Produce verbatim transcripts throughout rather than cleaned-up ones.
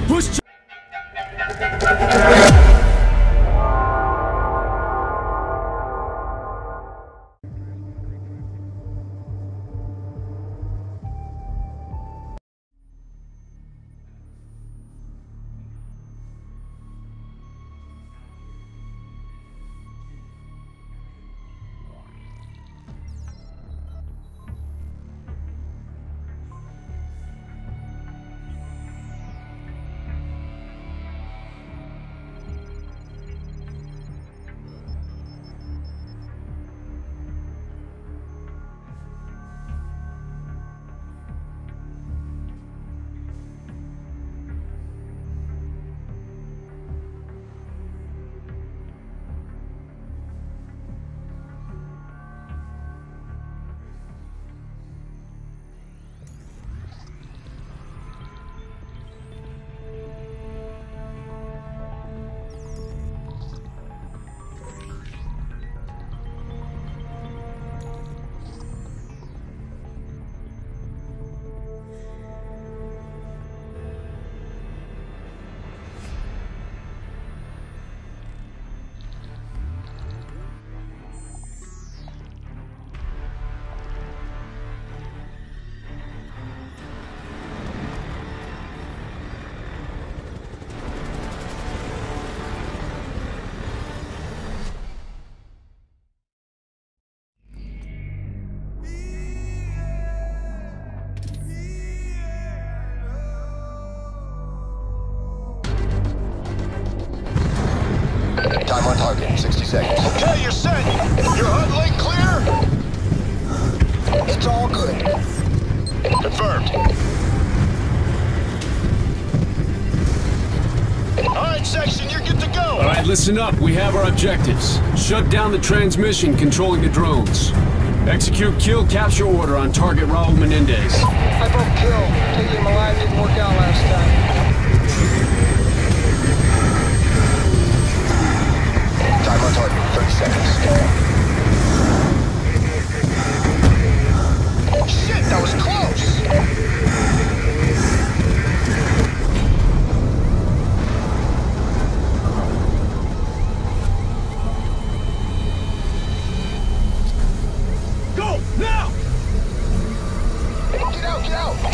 Push. Time on target, sixty seconds. Okay, you're set. Your H U D link clear? It's all good. Confirmed. All right, section, you're good to go. All right, listen up. We have our objectives. Shut down the transmission controlling the drones. Execute kill capture order on target Raul Menendez. I broke kill. Taking him alive didn't work out last time. Time on target, thirty seconds. Shit, that was close! Go, now! Get out, get out!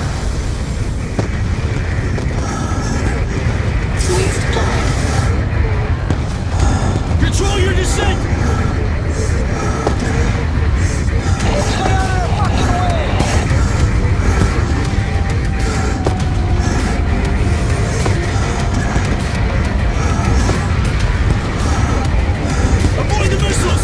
Control your descent! Stay out of their fucking way! Avoid the missiles!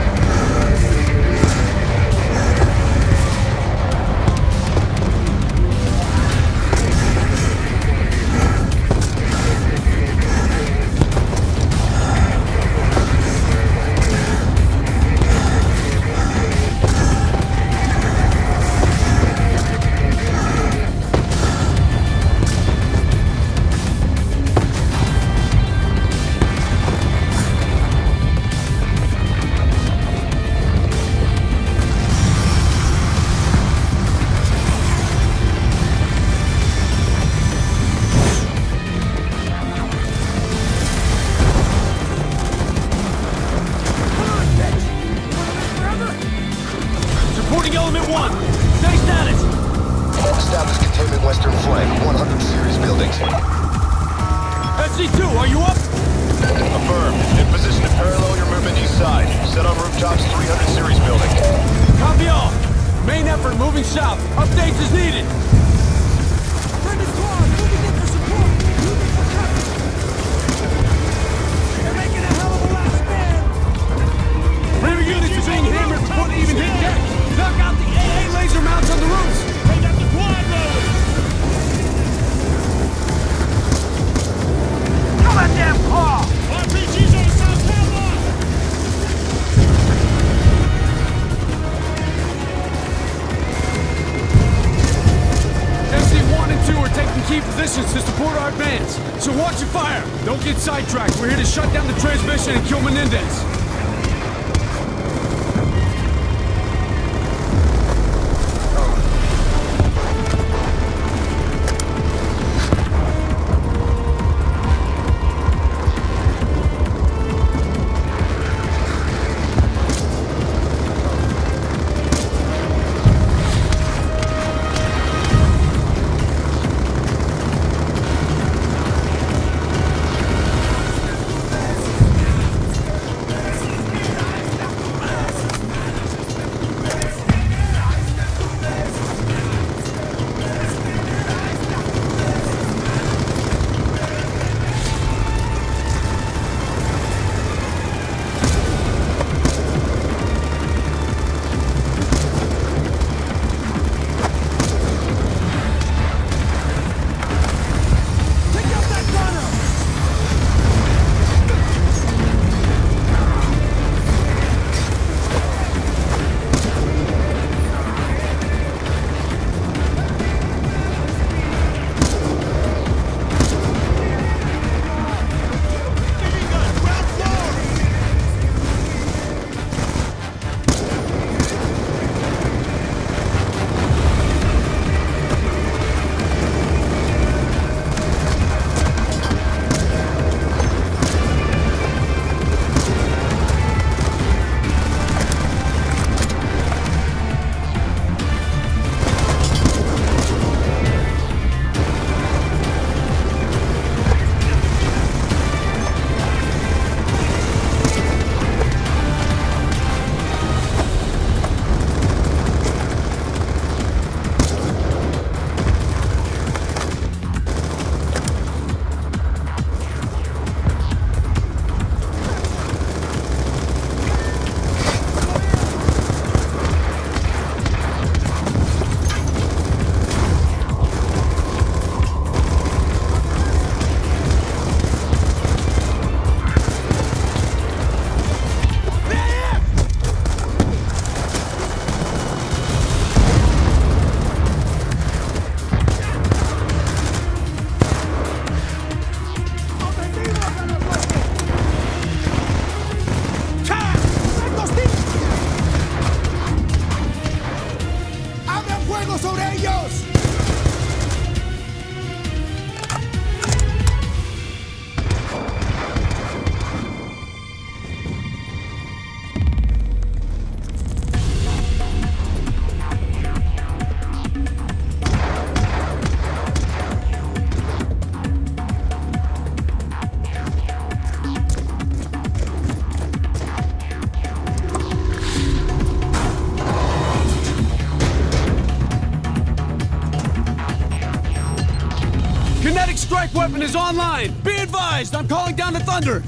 Element one, stay status! Establish containment western flank, one hundred series buildings. S C two, are you up? Affirmed. In position to parallel your movement east side. Set on rooftops, three hundred series building. Copy all. Main effort moving south. Updates as needed. Send a squad, moving in for support. Moving for cover. They're making a hell of a last stand. Rear units are being hammered to put even hit deck. Knock out the A A laser mounts on the roofs. They got the quad load. Come on, damn car! R P Gs on South Panama. S C one and two are taking key positions to support our advance. So watch your fire. Don't get sidetracked. We're here to shut down the transmission and kill Menendez. weapon is online. Be advised, I'm calling down to Thunder.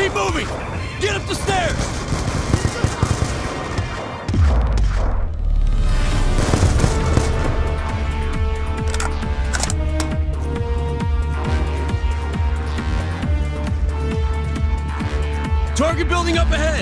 Keep moving! Get up the stairs! Target building up ahead!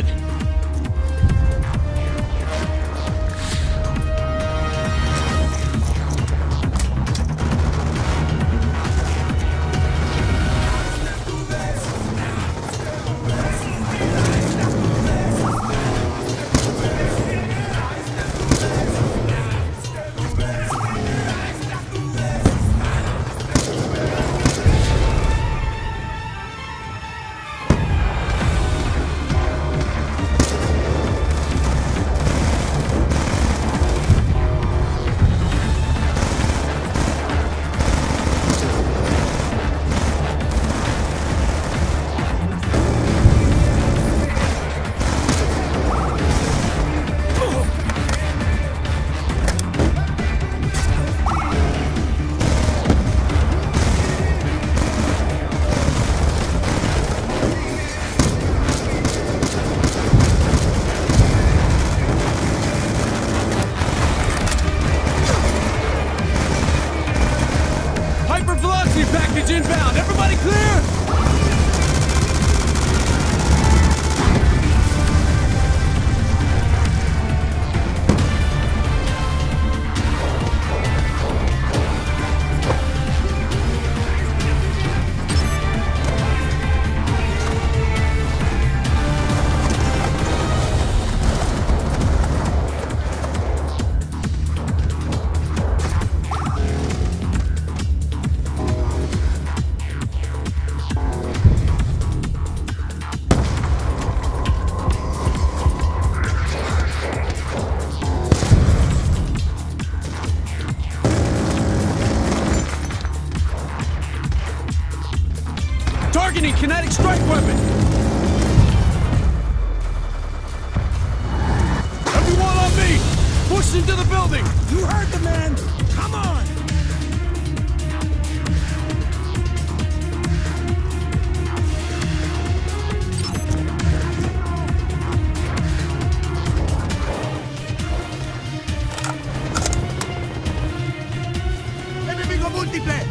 Package inbound! Everybody clear? Targeting kinetic strike weapon! Everyone on me! Push into the building! You heard the man! Come on! Enemigo múltiple!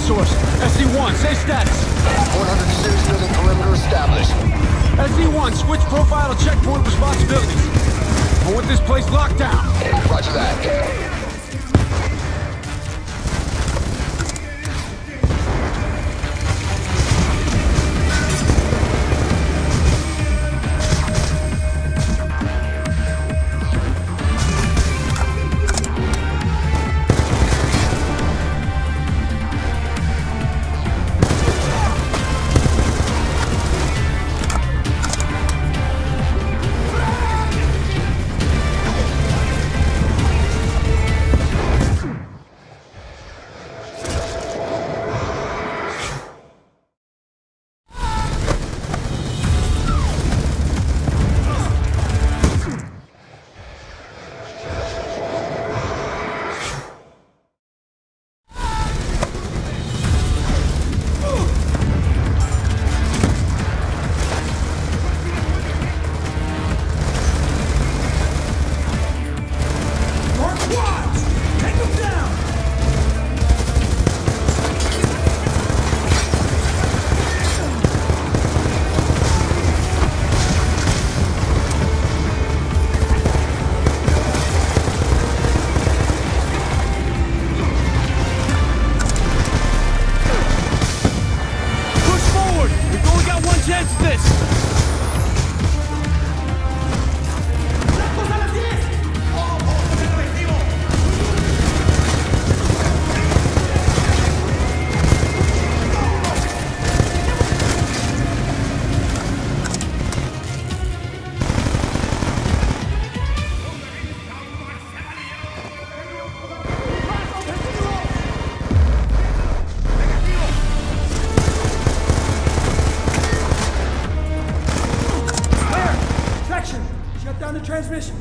source. S C one, say status. one hundred six building perimeter established. S C one, switch profile to checkpoint responsibilities. I want this place locked down. Roger that. Transmission.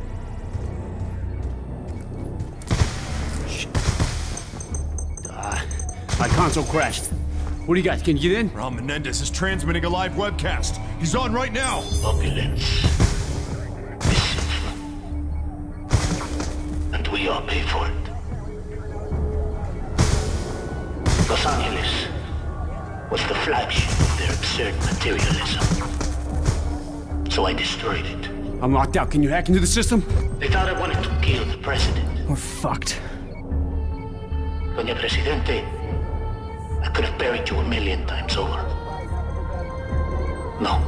Uh, my console crashed. What do you got? Can you get in? Raul Menendez is transmitting a live webcast. He's on right now. Opulence. Mischief. And we all pay for it. Los Angeles was the flagship of their absurd materialism. So I destroyed it. I'm locked out. Can you hack into the system? They thought I wanted to kill the president. We're fucked. Doña Presidente, I could have buried you a million times over. No.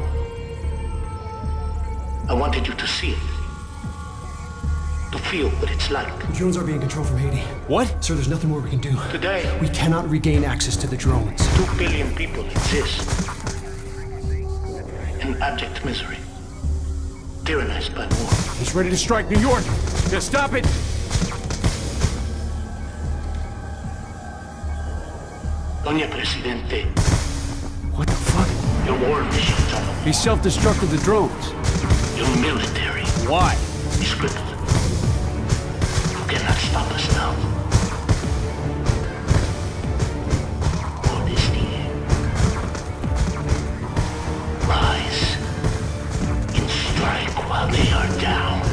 I wanted you to see it. To feel what it's like. The drones are being controlled from Haiti. What? Sir, there's nothing more we can do. Today, We cannot regain access to the drones. two billion people exist. In abject misery. Tyrannized by war. He's ready to strike New York. Yeah, stop it. Doña Presidente, What the fuck? your war missions are He self-destructed the drones. your military. Why? Is crippled. You cannot stop us now. Or this day. Rise. And strike while they are down.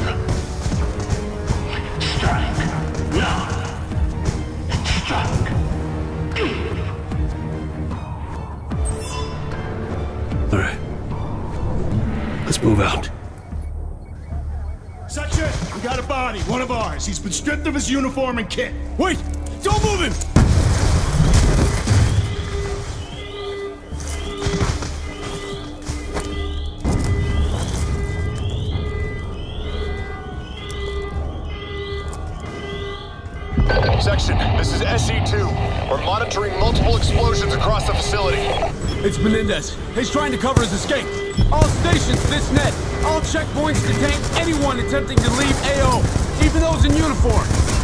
Strike. Down. And strike. All right. Let's move out. Section, we got a body, one of ours. He's been stripped of his uniform and kit. Wait! Don't move him! Section, this is S E two. We're monitoring multiple explosions across the facility. It's Menendez. He's trying to cover his escape. All stations, this net. All checkpoints detain anyone attempting to leave A O, even those in uniform.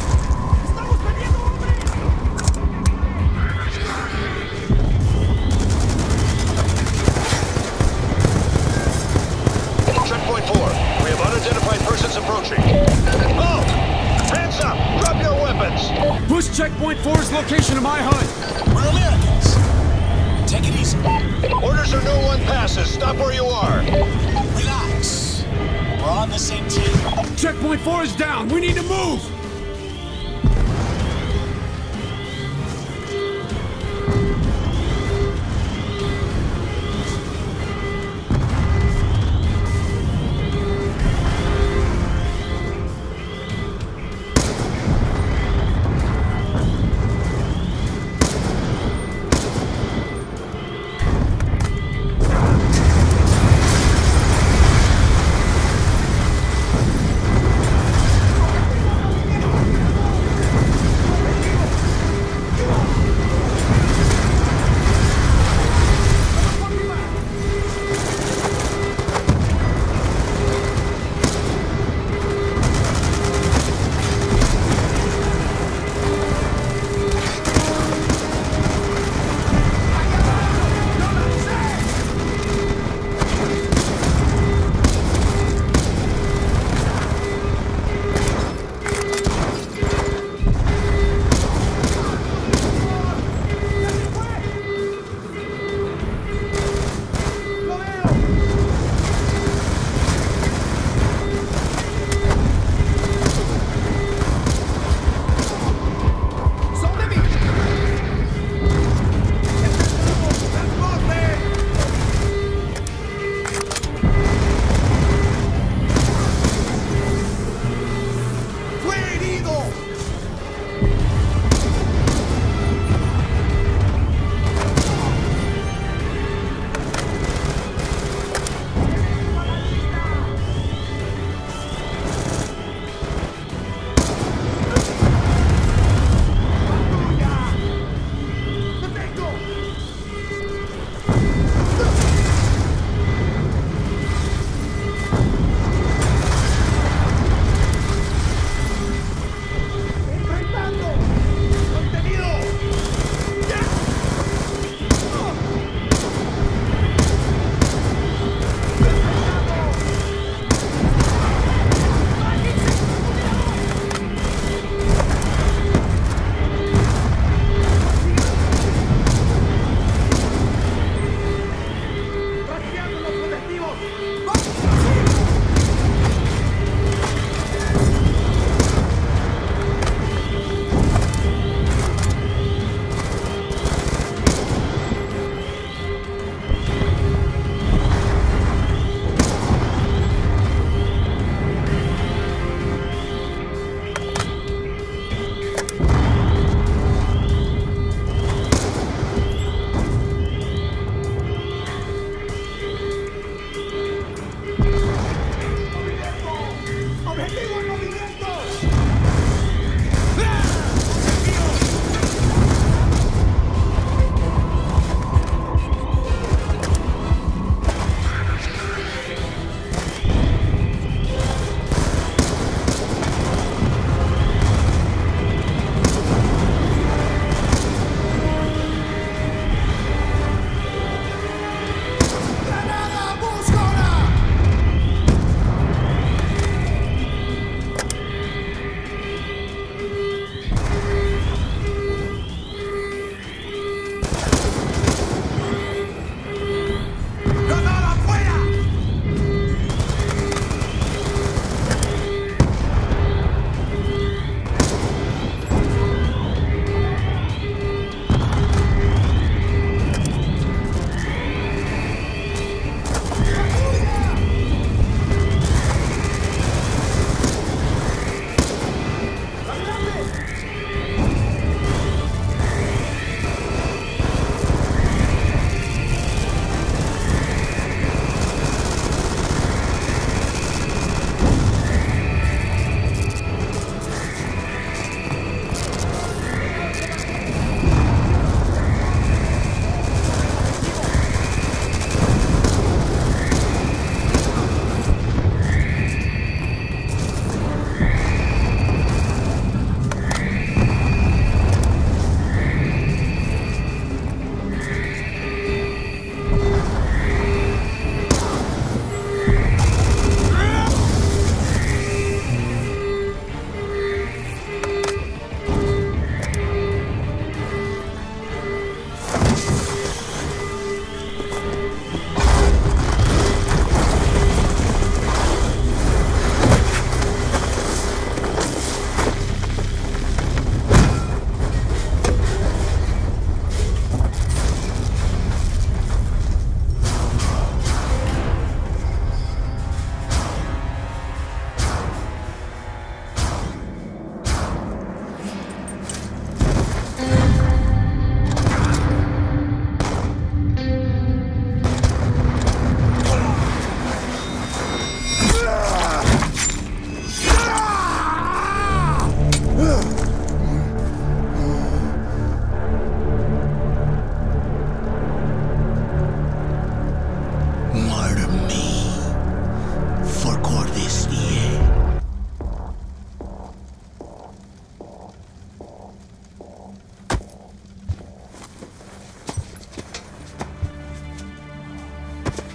Checkpoint four. We have unidentified persons approaching. Oh! Hands up! Drop your weapons! Push checkpoint four's location to my H U D. We're Americans. Take it easy. Orders are no one passes. Stop where you are. Relax. We're on the same team. Checkpoint four is down. We need to move.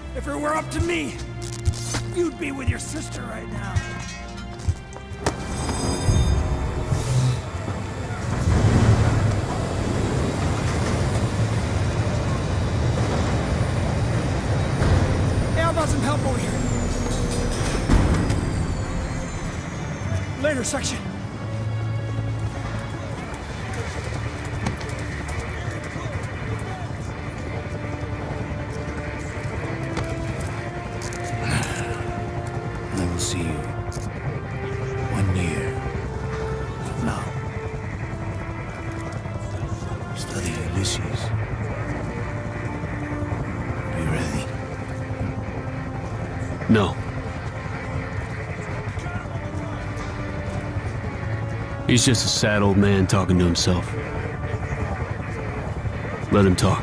If it were up to me, you'd be with your sister right now. Hey, how about some help over here? Later, section. I will see you one year from now. Study Ulysses. Are you ready? No. He's just a sad old man talking to himself. Let him talk.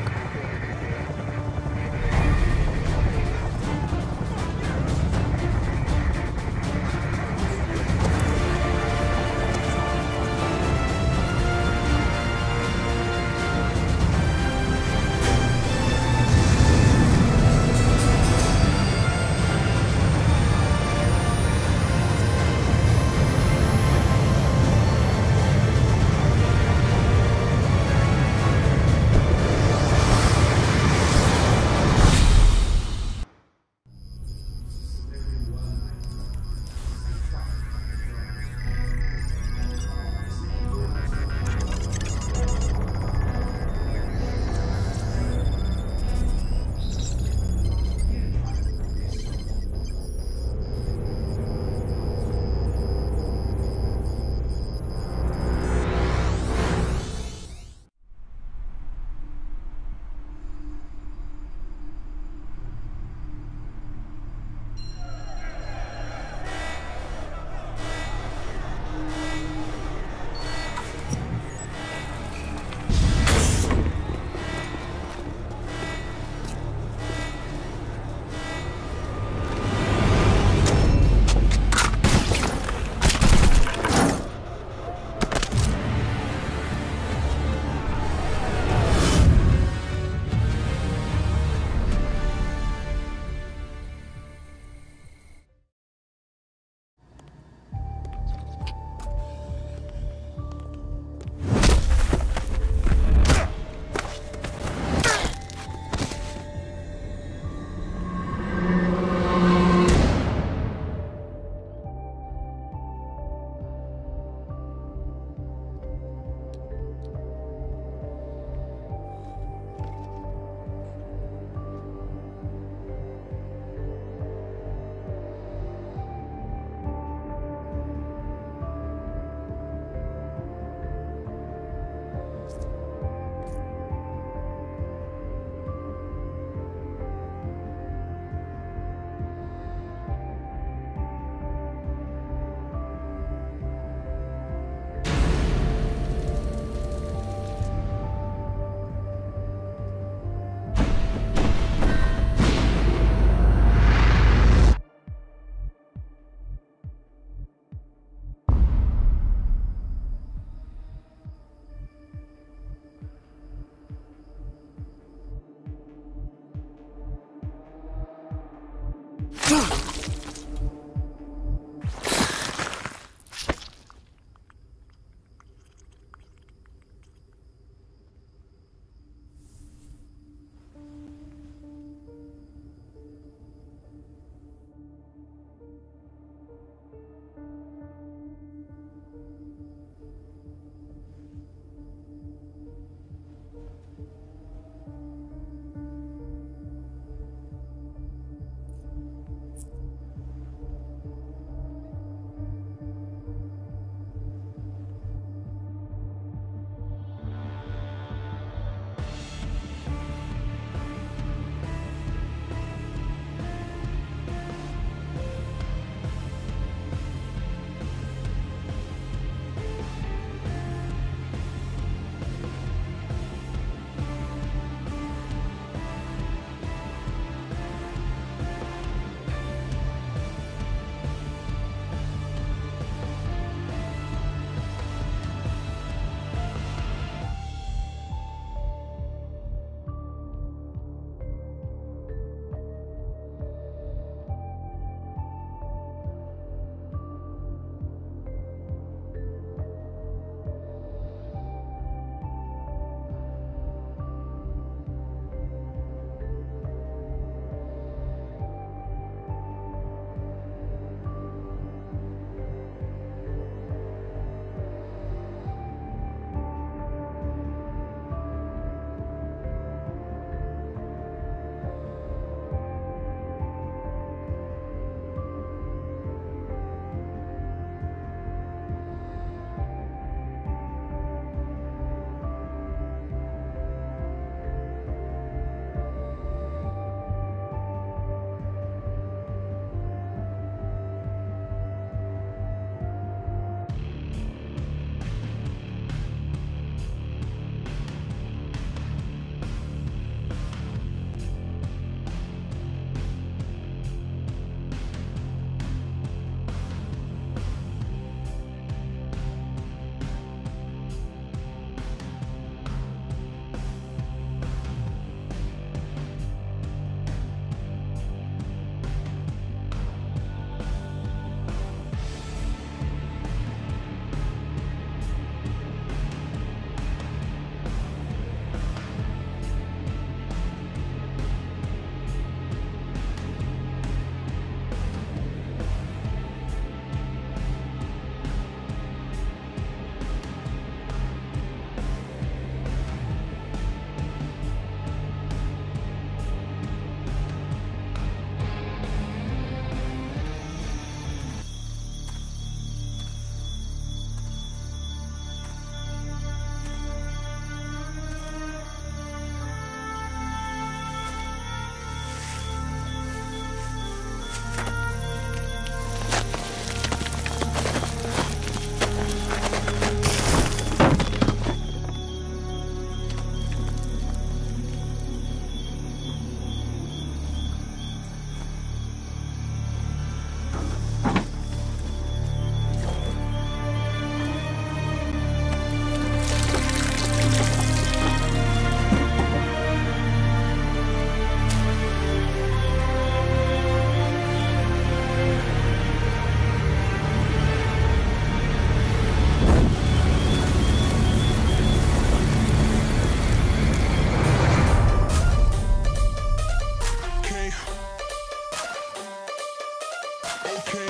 Okay.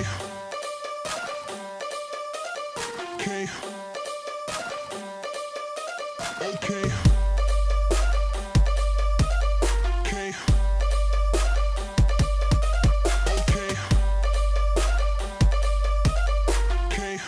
Okay. Okay. Okay. Okay. Okay.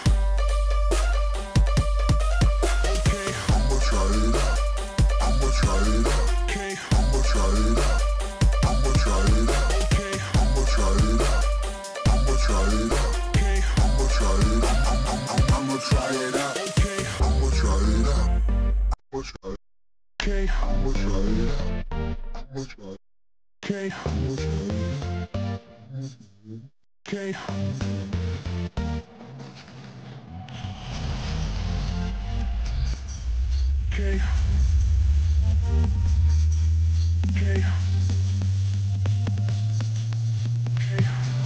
Okay. I'ma try it out. I'ma try it out. Okay. I'ma try it out. I'ma try it out. Okay. I'ma try it out. I'ma try it out. Okay. I'ma try it out. I'm, I'm, I'm, I'ma try it out. Okay. I'ma try it out. I'ma try it. Okay. I'ma try it out. I'ma try it. Okay. I'ma try it out. Okay. Okay. Okay. Okay.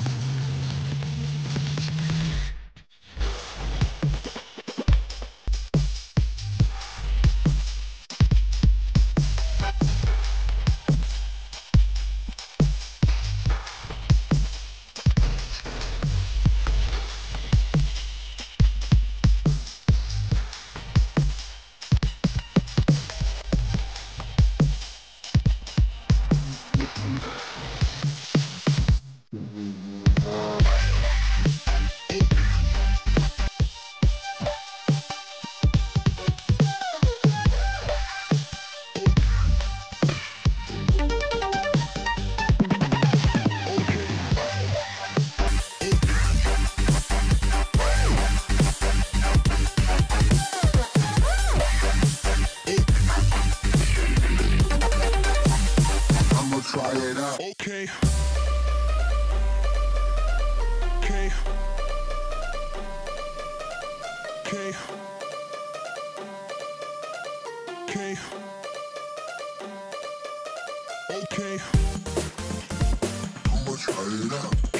I'ma try it out. Okay. Okay. Okay. Okay. Okay. I'ma try it out.